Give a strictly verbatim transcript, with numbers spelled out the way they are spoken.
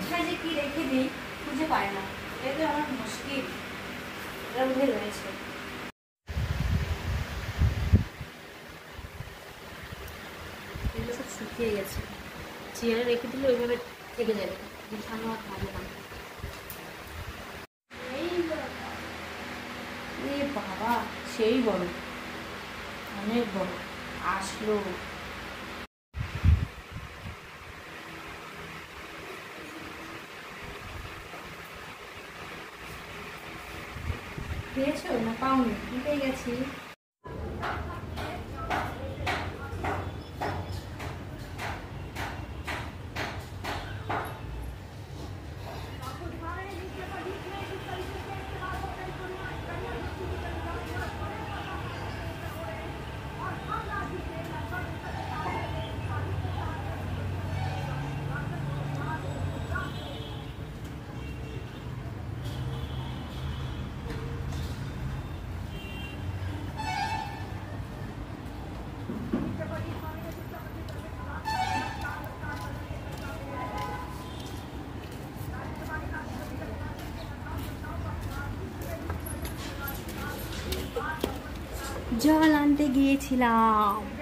কোথায় যে কি রেখে দিই খুঁজে পাই না, এটা তো আমার মুশকিল। এর মধ্যে রয়েছে এগুলো সব শুকিয়ে গেছে, চেয়ারে রেখে দিলে ওইভাবে থেকে যাবে, বিছানো আর ভালো না। এ বাবা সেই বড়, অনেক বড় আসলো। পেয়েছো না পাওনি? পেয়ে গেছি। জল আনতে গিয়েছিলাম।